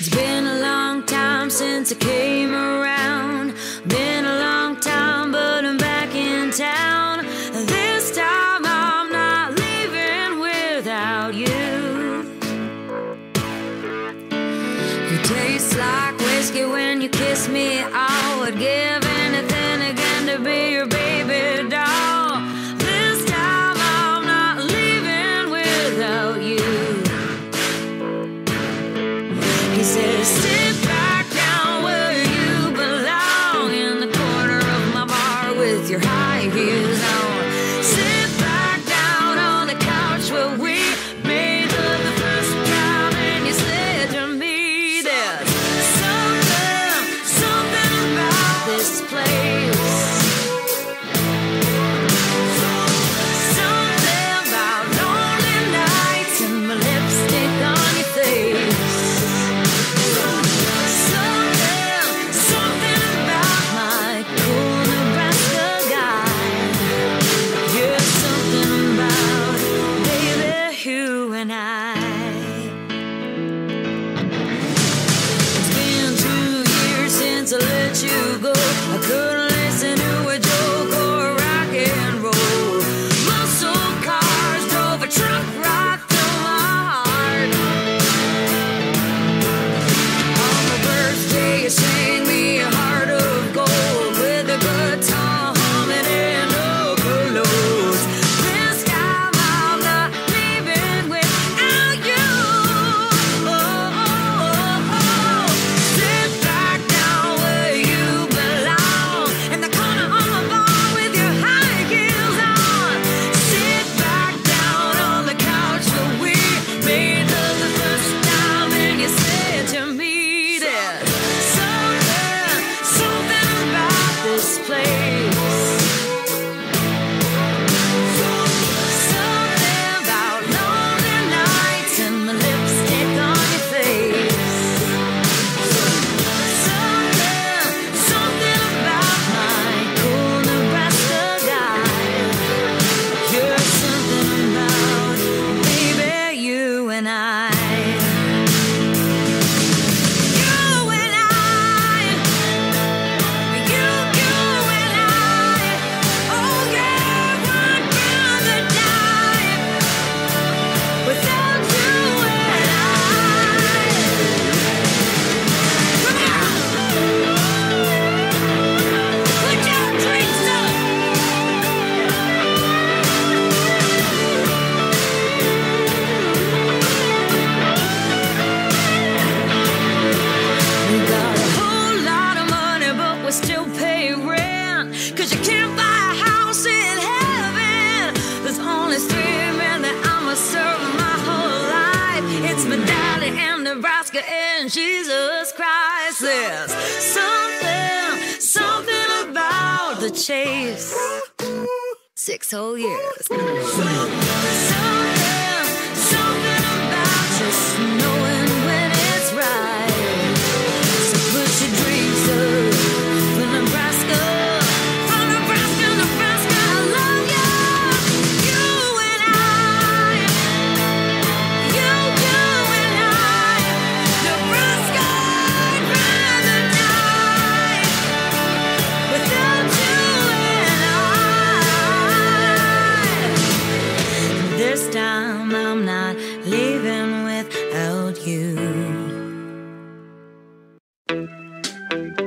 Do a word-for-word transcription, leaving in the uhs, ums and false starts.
It's been a long time since I came around. Been a long time, but I'm back in town. This time I'm not leaving without you. You taste like whiskey when you kiss me. I would give anything again to be your baby doll. This time I'm not leaving without you. He says, sit back down where you belong, in the corner of my bar with your high heels on. Sit back down on the couch where we made love the first time, and you said to me, there's something, something about this place. Something about lonely nights and my lipstick on your face. To let you go, I couldn't listen to a joke or rock and roll. Muscle cars drove a truck right through my heart. On my birthday, you sang me a heart of gold with a guitar humming and no clothes. This time I'm not leaving without you. Oh, oh, oh, oh. Sit back down where you belong, in the corner of my bar with your high heels on. Sit back down on the couch where we made love the first time, and you said to me, there's something, something about this place. Something about lonely nights and my lipstick on your face. Something, something about my cool Nebraska guy. You're something about, baby, you and I. You and I. You, you and I. Oh yeah, would rather die without you and I. Come on. Put your drinks up. We got a whole lot of money, but we still pay rent, 'cause you can't buy a house in heaven. There's only three men that I'ma serve my whole life. It's my daddy and Nebraska and Jesus Christ. There's something, something about the chase. Six whole years. Something, something about just knowing when it's right. So put your dreams up for Nebraska. For Nebraska, Nebraska, I love you. You and I. You, you and I. Nebraska, I'd rather die without you and I. This time I'm not leaving without you.